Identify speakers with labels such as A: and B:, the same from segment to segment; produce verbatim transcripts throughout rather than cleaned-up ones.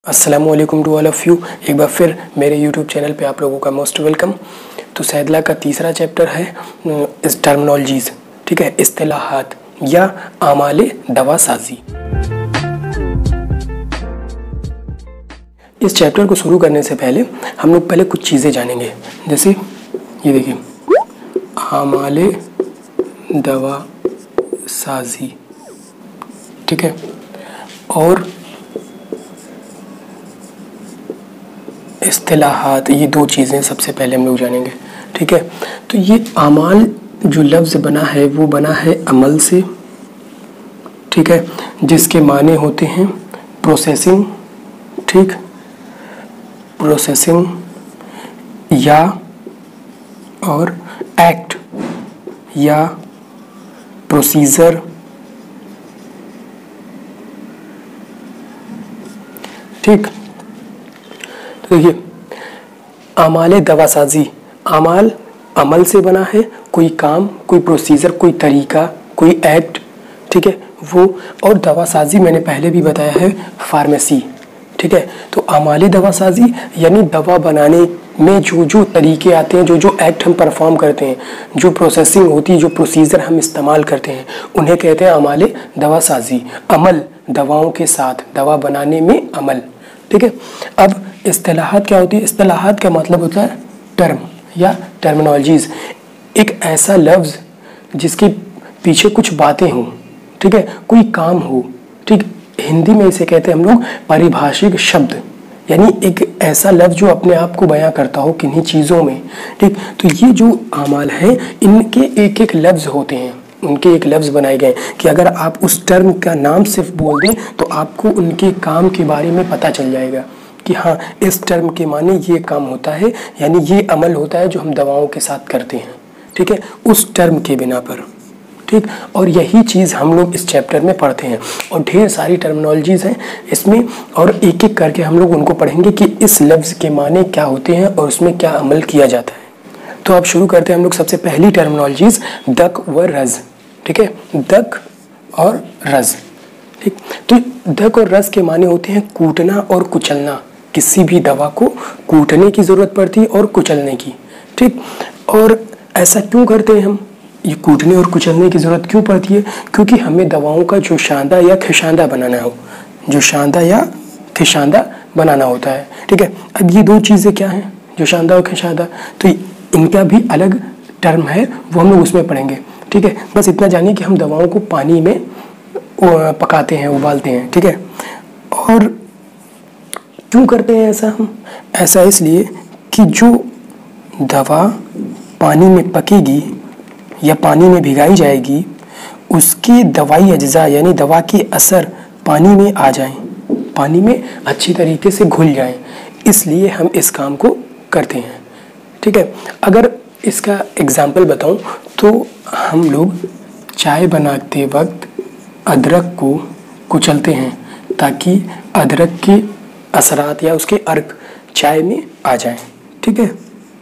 A: अस्सलामुअलैकुम to all of you. एक बार फिर मेरे यूट्यूब चैनल पे आप लोगों का मोस्ट वेलकम। तो सैदला का तीसरा चैप्टर है इस टर्मिनोलॉजीज़, ठीक है, इस्तिलाहात या आमाले दवा साजी। इस चैप्टर को शुरू करने से पहले हम लोग पहले कुछ चीज़ें जानेंगे, जैसे ये देखिए आमाले दवा साजी, ठीक है, और इस्तिलाहात, ये दो चीज़ें सबसे पहले हम लोग जानेंगे, ठीक है। तो ये आमाल जो लफ्ज़ बना है वो बना है अमल से, ठीक है, जिसके माने होते हैं प्रोसेसिंग, ठीक, प्रोसेसिंग या और एक्ट या प्रोसीजर, ठीक। तो देखिए आमाले दवासाजी, आमाल अमल से बना है, कोई काम, कोई प्रोसीजर, कोई तरीका, कोई एक्ट, ठीक है, वो। और दवासाजी मैंने पहले भी बताया है फार्मेसी, ठीक है। तो आमाले दवासाजी यानी दवा बनाने में जो जो तरीके आते हैं, जो जो एक्ट हम परफॉर्म करते हैं, जो प्रोसेसिंग होती है, जो प्रोसीजर हम इस्तेमाल करते हैं, उन्हें कहते हैं आमाले दवासाजी। अमल दवाओं के साथ, दवा बनाने में अमल, ठीक है। अब इस्तिलाहात क्या होती है? इस्तिलाहात का मतलब होता है टर्म या टर्मिनोलॉजीज़, एक ऐसा लफ्ज़ जिसके पीछे कुछ बातें हों, ठीक है, कोई काम हो, ठीक। हिंदी में इसे कहते हैं हम लोग पारिभाषिक शब्द, यानी एक ऐसा लफ्ज़ जो अपने आप को बयां करता हो किन्हीं चीज़ों में, ठीक। तो ये जो आमाल है इनके एक एक लफ्ज़ होते हैं, उनके एक लफ्ज़ बनाए गए कि अगर आप उस टर्म का नाम सिर्फ बोल दें तो आपको उनके काम के बारे में पता चल जाएगा कि हाँ इस टर्म के माने ये काम होता है, यानी ये अमल होता है जो हम दवाओं के साथ करते हैं, ठीक है, उस टर्म के बिना पर, ठीक। और यही चीज़ हम लोग इस चैप्टर में पढ़ते हैं और ढेर सारी टर्मिनोलॉजीज़ हैं इसमें, और एक एक करके हम लोग उनको पढ़ेंगे कि इस लफ्ज़ के माने क्या होते हैं और उसमें क्या अमल किया जाता है। तो अब शुरू करते हैं हम लोग सबसे पहली टर्मिनोलॉजीज़ दक व रज़, ठीक है, दक और रज़, ठीक। तो दक और रज़ के माने होते हैं कूटना और कुचलना, किसी भी दवा को कूटने की ज़रूरत पड़ती है और कुचलने की, ठीक। और ऐसा क्यों करते हैं हम, ये कूटने और कुचलने की ज़रूरत क्यों पड़ती है? क्योंकि हमें दवाओं का जो शांदा या खिशांदा बनाना हो, जो शांदा या खिशांदा बनाना होता है, ठीक है। अब ये दो चीज़ें क्या हैं, जो शांदा और खिशांदा, तो इनका भी अलग टर्म है, वो हम लोग उसमें पढ़ेंगे, ठीक है। बस इतना जानिए कि हम दवाओं को पानी में पकाते हैं, उबालते हैं, ठीक है। और क्यों करते हैं ऐसा हम? ऐसा इसलिए कि जो दवा पानी में पकेगी या पानी में भिगाई जाएगी, उसके दवाई अज्जा यानी दवा के असर पानी में आ जाएं, पानी में अच्छी तरीके से घुल जाएं, इसलिए हम इस काम को करते हैं, ठीक है। अगर इसका एग्जाम्पल बताऊं तो हम लोग चाय बनाते वक्त अदरक को कुचलते हैं ताकि अदरक के असरात या उसके अर्क चाय में आ जाएं, ठीक है,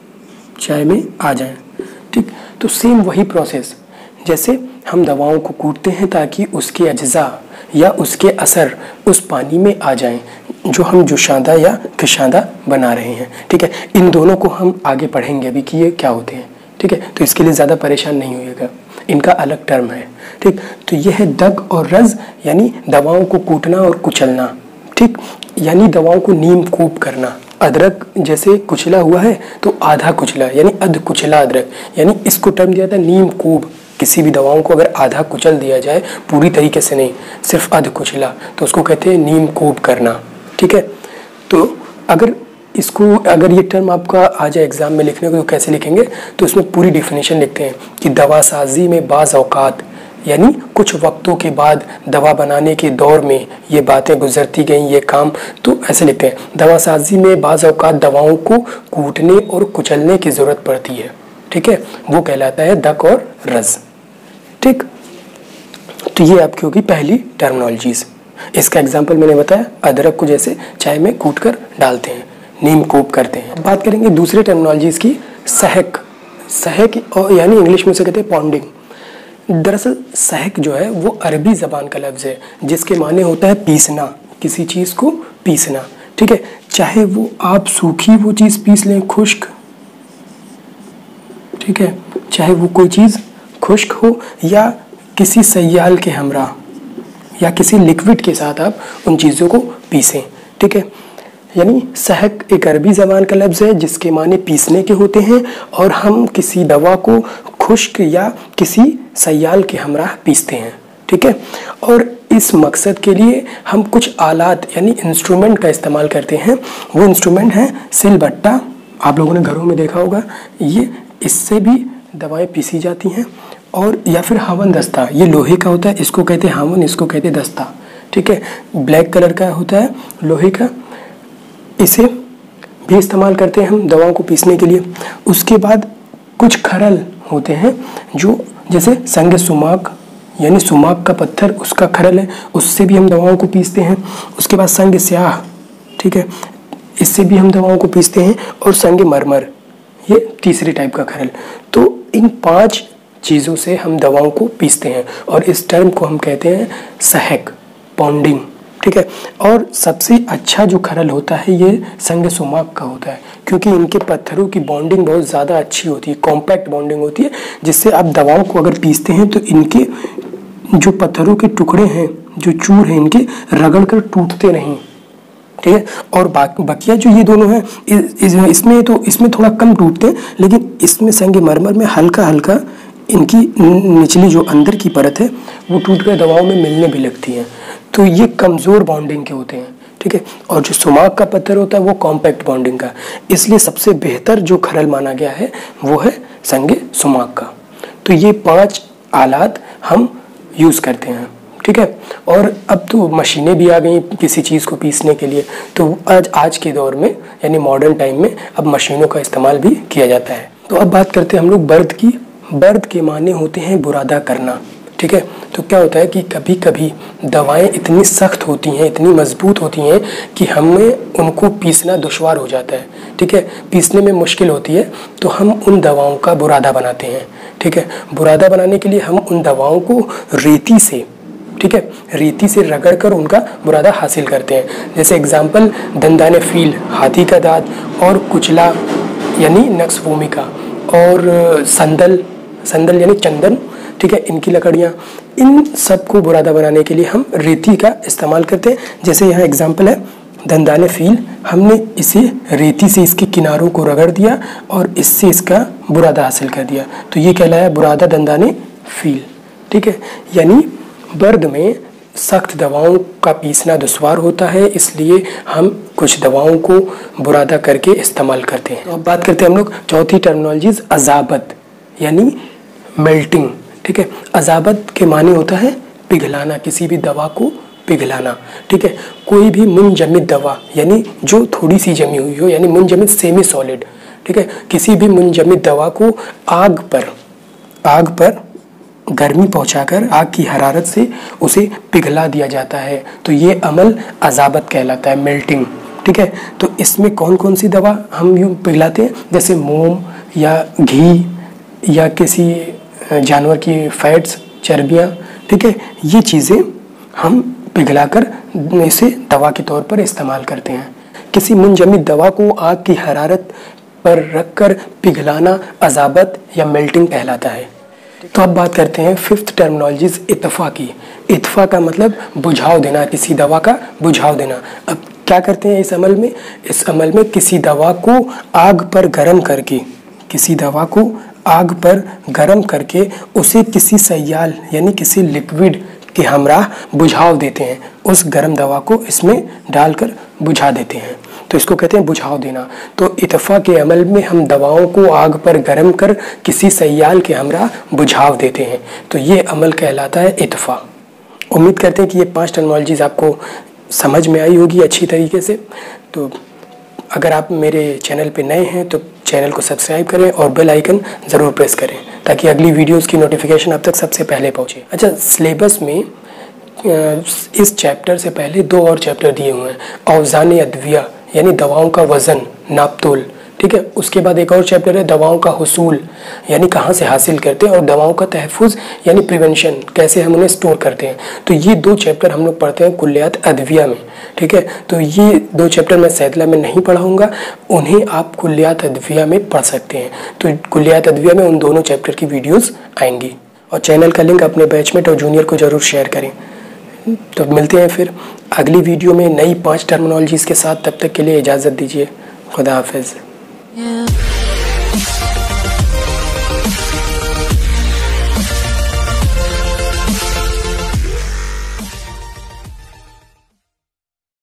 A: चाय में आ जाएं, ठीक। तो सेम वही प्रोसेस, जैसे हम दवाओं को कूटते हैं ताकि उसके अज्जा या उसके असर उस पानी में आ जाएं जो हम जोशांदा या खिशांदा बना रहे हैं, ठीक है। इन दोनों को हम आगे पढ़ेंगे अभी कि ये क्या होते हैं, ठीक है। तो इसके लिए ज़्यादा परेशान नहीं होइएगा, इनका अलग टर्म है, ठीक। तो यह है दक और रज़ यानी दवाओं को कूटना और कुचलना, ठीक, यानी दवाओं को नीम कोप करना। अदरक जैसे कुचला हुआ है तो आधा कुचला यानी अध कुचला अदरक, यानी इसको टर्म दिया था नीम कोप। किसी भी दवाओं को अगर आधा कुचल दिया जाए, पूरी तरीके से नहीं, सिर्फ अध कुचला, तो उसको कहते हैं नीम कोप करना, ठीक है। तो अगर इसको अगर ये टर्म आपका आ जाए एग्ज़ाम में लिखने को तो कैसे लिखेंगे? तो उसमें पूरी डेफिनेशन लिखते हैं कि दवा साजी में बाज़ औक़ात यानी कुछ वक्तों के बाद दवा बनाने के दौर में ये बातें गुजरती गईं, ये काम, तो ऐसे लिखते हैं दवा साजी में बाज़ औक़ात दवाओं को कूटने और कुचलने की ज़रूरत पड़ती है, ठीक है, वो कहलाता है दक और रज़, ठीक। तो ये आपकी होगी पहली टर्मिनोलॉजीज़। इसका एग्जाम्पल मैंने बताया, अदरक को जैसे चाय में कूट कर डालते हैं, नीम कोप करते हैं। बात करेंगे दूसरे टर्मिनोलॉजीज़ की, सहक, सहक और यानी इंग्लिश में उसे कहते हैं पॉन्डिंग। दरअसल सहक जो है वो अरबी ज़बान का लफ्ज़ है जिसके माने होता है पीसना, किसी चीज़ को पीसना, ठीक है, चाहे वो आप सूखी वो चीज़ पीस लें, खुश्क, ठीक है, चाहे वो कोई चीज़ खुश्क हो या किसी सयाल के हमरा या किसी लिक्विड के साथ आप उन चीज़ों को पीसें, ठीक है। यानी सहक एक अरबी ज़बान का लफ्ज़ है जिसके माने पीसने के होते हैं, और हम किसी दवा को खुश्क या किसी सयाल के हमरा पीसते हैं, ठीक है। और इस मकसद के लिए हम कुछ आलात यानी इंस्ट्रूमेंट का इस्तेमाल करते हैं। वो इंस्ट्रूमेंट है सिलबट्टा, आप लोगों ने घरों में देखा होगा, ये इससे भी दवाएं पीसी जाती हैं। और या फिर हावन दस्ता, ये लोहे का होता है, इसको कहते हैं हावन, इसको कहते हैं दस्ता, ठीक है। ब्लैक कलर का होता है लोहे का, इसे भी इस्तेमाल करते हैं हम दवाओं को पीसने के लिए। उसके बाद कुछ खरल होते हैं जो जैसे संग सुमाक यानी सुमाक का पत्थर, उसका खरल है, उससे भी हम दवाओं को पीसते हैं। उसके बाद संग स्याह, ठीक है, इससे भी हम दवाओं को पीसते हैं। और संग मरमर, ये तीसरे टाइप का खरल। तो इन पांच चीज़ों से हम दवाओं को पीसते हैं और इस टर्म को हम कहते हैं सहक, पॉन्डिंग, ठीक है। और सबसे अच्छा जो खरल होता है ये संग सुमाक का होता है, क्योंकि इनके पत्थरों की बॉन्डिंग बहुत ज़्यादा अच्छी होती है, कॉम्पैक्ट बॉन्डिंग होती है, जिससे आप दवाओं को अगर पीसते हैं तो इनके जो पत्थरों के टुकड़े हैं, जो चूर हैं, इनके रगड़ कर टूटते नहीं, ठीक है। और बकिया जो ये दोनों हैं इस, इस, इसमें तो इसमें थोड़ा कम टूटते हैं, लेकिन इसमें संग मरमर में हल्का हल्का इनकी निचली जो अंदर की परत है वो टूट कर दवाओं में मिलने भी लगती हैं। तो ये कमज़ोर बॉन्डिंग के होते हैं, ठीक है। और जो सुमाक का पत्थर होता है वो कॉम्पैक्ट बॉन्डिंग का, इसलिए सबसे बेहतर जो खरल माना गया है वो है संग सुमाक का। तो ये पांच आलात हम यूज़ करते हैं, ठीक है। और अब तो मशीनें भी आ गई किसी चीज़ को पीसने के लिए, तो आज आज के दौर में यानी मॉडर्न टाइम में अब मशीनों का इस्तेमाल भी किया जाता है। तो अब बात करते हैं हम लोग बर्द की। बर्द के माने होते हैं बुरादा करना, ठीक है। तो क्या होता है कि कभी कभी दवाएं इतनी सख्त होती हैं, इतनी मजबूत होती हैं कि हमें उनको पीसना दुश्वार हो जाता है, ठीक है, पीसने में मुश्किल होती है। तो हम उन दवाओं का बुरादा बनाते हैं, ठीक है। बुरादा बनाने के लिए हम उन दवाओं को रेती से, ठीक है, रेती से रगड़ कर उनका बुरादा हासिल करते हैं। जैसे एग्जाम्पल दंदाने फील, हाथी का दांत, और कुचला यानी नक्स भूमिका, और संदल, संदल यानी चंदन, ठीक है, इनकी लकड़ियाँ, इन सब को बुरादा बनाने के लिए हम रेती का इस्तेमाल करते हैं। जैसे यहाँ एग्जाम्पल है दंदाने फील, हमने इसे रेती से इसके किनारों को रगड़ दिया और इससे इसका बुरादा हासिल कर दिया, तो ये कहलाया बुरादा दंदाने फील, ठीक है। यानी बर्द में सख्त दवाओं का पीसना दुश्वार होता है, इसलिए हम कुछ दवाओं को बुरादा करके इस्तेमाल करते हैं। तो अब बात करते हैं हम लोग चौथी टर्मिनोलॉजीज, अजाबत यानी मेल्टिंग, ठीक है। अजाबत के माने होता है पिघलाना, किसी भी दवा को पिघलाना, ठीक है। कोई भी मुंजमिद दवा यानी जो थोड़ी सी जमी हुई हो, यानी मुंजमिद सेमी सॉलिड, ठीक है, किसी भी मुंजमिद दवा को आग पर आग पर गर्मी पहुंचाकर आग की हरारत से उसे पिघला दिया जाता है, तो ये अमल अजाबत कहलाता है, मेल्टिंग, ठीक है। तो इसमें कौन कौन सी दवा हम यूँ पिघलाते हैं, जैसे मोम या घी या किसी जानवर की फैट्स, चर्बियाँ, ठीक है, ये चीज़ें हम पिघलाकर इसे दवा के तौर पर इस्तेमाल करते हैं। किसी मुंजमिद दवा को आग की हरारत पर रखकर पिघलाना अजाबत या मेल्टिंग कहलाता है। तो अब बात करते हैं फिफ्थ टर्मिनोलॉजीज, इत्फा की। इत्फा का मतलब बुझाव देना, किसी दवा का बुझाव देना। अब क्या करते हैं इस अमल में, इस अमल में किसी दवा को आग पर गर्म करके किसी दवा को आग पर गर्म करके उसे किसी सयाल यानी किसी लिक्विड के हमराह बुझाव देते हैं, उस गर्म दवा को इसमें डालकर बुझा देते हैं, तो इसको कहते हैं बुझाव देना। तो इत्फा के अमल में हम दवाओं को आग पर गर्म कर किसी सयाल के हमराह बुझाव देते हैं, तो ये अमल कहलाता है इत्फा। उम्मीद करते हैं कि ये पांच टर्मिनोलॉजीज आपको समझ में आई होगी अच्छी तरीके से। तो अगर आप मेरे चैनल पे नए हैं तो चैनल को सब्सक्राइब करें और बेल आइकन ज़रूर प्रेस करें ताकि अगली वीडियोस की नोटिफिकेशन आप तक सबसे पहले पहुंचे। अच्छा, सिलेबस में इस चैप्टर से पहले दो और चैप्टर दिए हुए हैं, औज़ान अद्विया यानी दवाओं का वज़न, नापतोल, ठीक है। उसके बाद एक और चैप्टर है दवाओं का हुसूल, यानी कहाँ से हासिल करते हैं, और दवाओं का तहफ़्फ़ुज़ यानी प्रिवेंशन, कैसे हम उन्हें स्टोर करते हैं। तो ये दो चैप्टर हम लोग पढ़ते हैं कुल्लियात अदविया में, ठीक है। तो ये दो चैप्टर मैं सैदला में नहीं पढ़ाऊँगा, उन्हें आप कुल्लियात अदविया में पढ़ सकते हैं। तो कुल्लियात अदविया में उन दोनों चैप्टर की वीडियोज़ आएंगी। और चैनल का लिंक अपने बैचमेट और जूनियर को ज़रूर शेयर करें। तो मिलते हैं फिर अगली वीडियो में नई पांच टर्मिनोलॉजीज़ के साथ। तब तक के लिए इजाज़त दीजिए। खुदा हाफिज़।